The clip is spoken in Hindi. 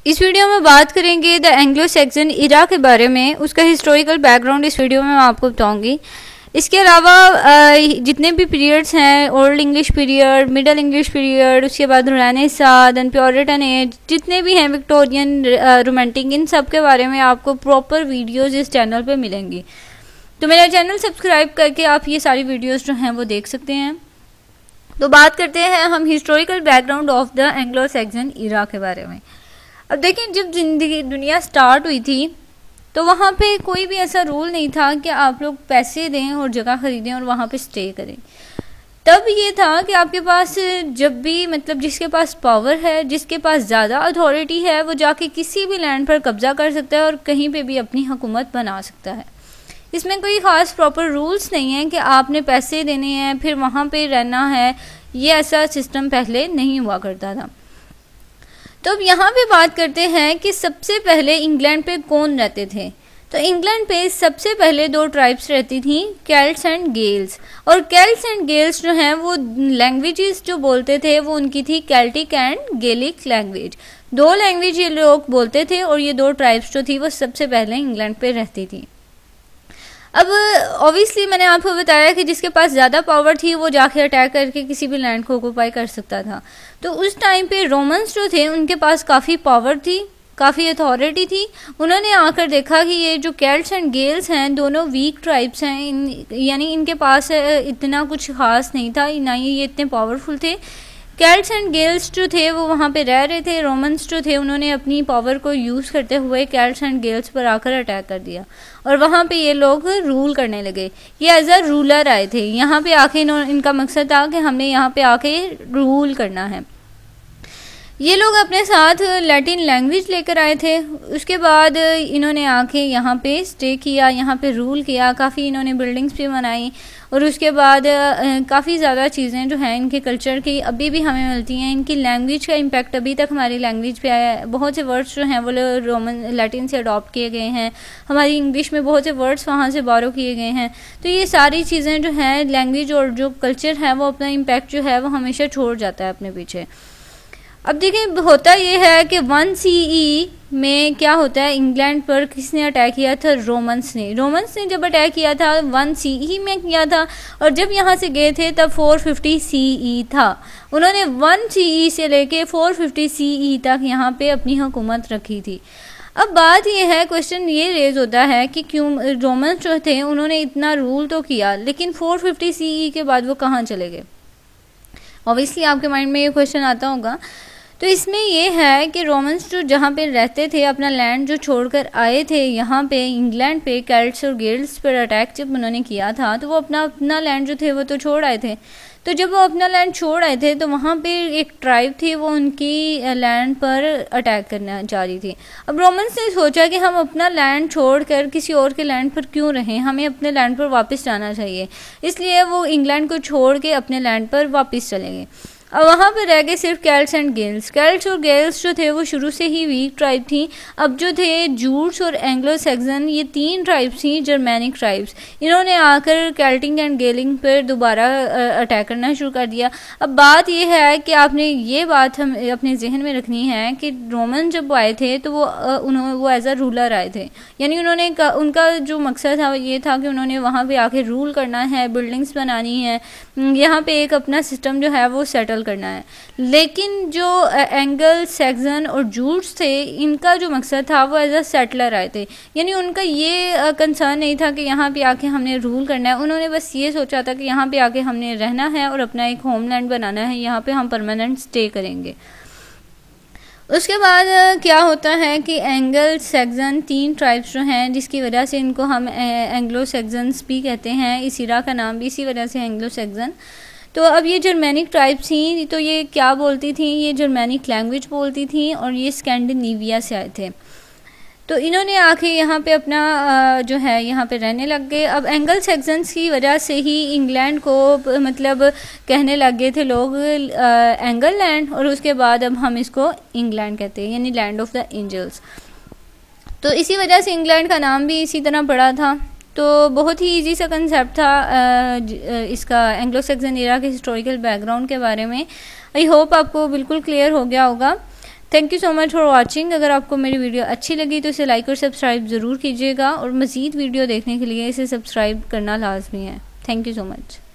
इस वीडियो में बात करेंगे द एंग्लो सैक्सन इरा के बारे में। उसका हिस्टोरिकल बैकग्राउंड इस वीडियो में मैं आपको बताऊंगी। इसके अलावा जितने भी पीरियड्स हैं, old English period, middle English period, उसके बाद रेनेसां, देन प्योरिटन एज, जितने भी हैं विक्टोरियन, रोमांटिक, इन सब के बारे में आपको प्रॉपर वीडियोज़ इस चैनल पर मिलेंगी। तो मेरा चैनल सब्सक्राइब करके आप ये सारी वीडियोज़ जो हैं वो देख सकते हैं। तो बात करते हैं हम historical background of the Anglo Saxon era के बारे में। अब देखिए, जब दुनिया स्टार्ट हुई थी तो वहाँ पे कोई भी ऐसा रूल नहीं था कि आप लोग पैसे दें और जगह खरीदें और वहाँ पे स्टे करें। तब ये था कि आपके पास जब भी जिसके पास पावर है, जिसके पास ज़्यादा अथॉरिटी है, वो जाके किसी भी लैंड पर कब्जा कर सकता है और कहीं पे भी अपनी हुकूमत बना सकता है। इसमें कोई ख़ास प्रॉपर रूल्स नहीं है कि आपने पैसे देने हैं फिर वहाँ पे रहना है। ये ऐसा सिस्टम पहले नहीं हुआ करता था। तो अब यहाँ पे बात करते हैं कि सबसे पहले इंग्लैंड पे कौन रहते थे। तो इंग्लैंड पे सबसे पहले दो ट्राइब्स रहती थी, केल्ट्स एंड गेल्स। और केल्ट्स एंड गेल्स जो हैं वो लैंग्वेजेस जो बोलते थे वो उनकी थी केल्टिक एंड गेलिक लैंग्वेज। दो लैंग्वेज ये लोग बोलते थे और ये दो ट्राइब्स जो थी वो सबसे पहले इंग्लैंड पे रहती थी। अब ऑब्वियसली मैंने आपको बताया कि जिसके पास ज़्यादा पावर थी वो जाके अटैक करके किसी भी लैंड को ऑक्यूपाई कर सकता था। तो उस टाइम पे रोमन्स जो थे उनके पास काफ़ी पावर थी, काफ़ी अथॉरिटी थी। उन्होंने आकर देखा कि ये जो केल्ट्स एंड गेल्स हैं दोनों वीक ट्राइब्स हैं, यानी इनके पास इतना कुछ खास नहीं था, ना ही ये इतने पावरफुल थे। केल्ट्स एंड गेल्स जो थे वो वहाँ पे रह रहे थे। रोमन्स जो थे उन्होंने अपनी पावर को यूज़ करते हुए केल्ट्स एंड गेल्स पर आकर अटैक कर दिया और वहाँ पे ये लोग रूल करने लगे। ये एज अ रूलर आए थे यहाँ पे आके। इनका मकसद था कि हमने यहाँ पे आके रूल करना है। ये लोग अपने साथ लैटिन लैंग्वेज लेकर आए थे। उसके बाद इन्होंने आके यहाँ पे स्टे किया, यहाँ पे रूल किया, काफ़ी इन्होंने बिल्डिंग्स भी बनाई और उसके बाद काफ़ी ज़्यादा चीज़ें जो हैं इनके कल्चर की अभी भी हमें मिलती हैं। इनकी लैंग्वेज का इम्पैक्ट अभी तक हमारी लैंग्वेज पे आया है। बहुत से वर्ड्स जो हैं वो रोमन लैटिन से अडॉप्ट किए गए हैं। हमारी इंग्लिश में बहुत से वर्ड्स वहाँ से बोरो किए गए हैं। तो ये सारी चीज़ें जो हैं, लैंग्वेज और जो कल्चर है वो अपना इम्पैक्ट जो है वो हमेशा छोड़ जाता है अपने पीछे। अब देखिए, होता ये है कि 1 CE में क्या होता है, इंग्लैंड पर किसने अटैक किया था? रोमन्स ने जब अटैक किया था 1 CE में किया था और जब यहाँ से गए थे तब 450 CE था। उन्होंने 1 CE से लेके 450 CE तक यहाँ पे अपनी हुकूमत रखी थी। अब बात ये है, क्वेश्चन ये रेज होता है कि क्यों रोमन्स जो थे उन्होंने इतना रूल तो किया लेकिन 450 CE के बाद वो कहाँ चले गए? ऑब्वियसली आपके माइंड में ये क्वेश्चन आता होगा। तो इसमें ये है कि रोमन्स जो जहाँ पे रहते थे, अपना लैंड जो छोड़कर आए थे यहाँ पे इंग्लैंड पे, केल्ट्स और गेल्स पर अटैक जब उन्होंने किया था तो वो अपना लैंड जो थे वो तो छोड़ आए थे। तो जब वो अपना लैंड छोड़ आए थे तो वहाँ पे एक ट्राइब थी, वो उनकी लैंड पर अटैक करना चाह रही थी। अब रोमन्स ने सोचा कि हम अपना लैंड छोड़कर किसी और के लैंड पर क्यों रहें, हमें अपने लैंड पर वापस जाना चाहिए। इसलिए वो इंग्लैंड को छोड़ के अपने लैंड पर वापस चले गए। अब वहाँ पर रह गए सिर्फ केल्ट्स एंड गेल्स। केल्ट्स और गेल्स जो थे वो शुरू से ही वीक ट्राइब थी। अब जो थे जूट्स और एंग्लो सैक्सन, ये 3 ट्राइब्स थी, जर्मैनिक ट्राइब्स। इन्होंने आकर केल्टिंग एंड गेलिंग पर दोबारा अटैक करना शुरू कर दिया। अब बात यह है कि आपने ये बात हम अपने जहन में रखनी है कि रोमन जब आए थे तो वो एज अ रूलर आए थे, यानी उनका जो मकसद था ये था कि उन्होंने वहाँ पे आके रूल करना है, बिल्डिंग्स बनानी है, यहाँ पे एक अपना सिस्टम जो है वो सेटल करना है। लेकिन जो एंगल सैक्सन और जूट्स थे, इनका जो मकसद था वो एज अ सेटलर आए थे, यानी उनका ये कंसर्न नहीं था कि यहाँ पे आके हमने रूल करना है। उन्होंने बस ये सोचा था कि यहाँ पे आके हमने रहना है और अपना एक होमलैंड बनाना है, यहाँ पे हम परमानेंट स्टे करेंगे। उसके बाद क्या होता है कि एंगल सैक्सन 3 ट्राइब्स जो हैं, जिसकी वजह से इनको हम एंग्लो सैक्सन्स भी कहते हैं, इस इरा का नाम भी इसी वजह से एंग्लो सैक्सन। तो अब ये जर्मैनिक ट्राइब्स थी, तो ये क्या बोलती थी? ये जर्मैनिक लैंग्वेज बोलती थी और ये स्कैंडिनेविया से आए थे। तो इन्होंने आके यहाँ पे अपना जो है यहाँ पे रहने लग गए। अब एंगल सैक्सन्स की वजह से ही इंग्लैंड को कहने लग गए थे लोग एंगल लैंड, और उसके बाद अब हम इसको इंग्लैंड कहते हैं, यानी लैंड ऑफ द एंजल्स। तो इसी वजह से इंग्लैंड का नाम भी इसी तरह पड़ा था। तो बहुत ही इजी सा कंसेप्ट था इसका एंग्लो सैक्सन एरा के हिस्टोरिकल बैकग्राउंड के बारे में। आई होप आपको बिल्कुल क्लियर हो गया होगा। Thank you so much for watching. अगर आपको मेरी वीडियो अच्छी लगी तो इसे लाइक और सब्सक्राइब ज़रूर कीजिएगा, और मज़ीद वीडियो देखने के लिए इसे सब्सक्राइब करना लाजमी है। Thank you so much.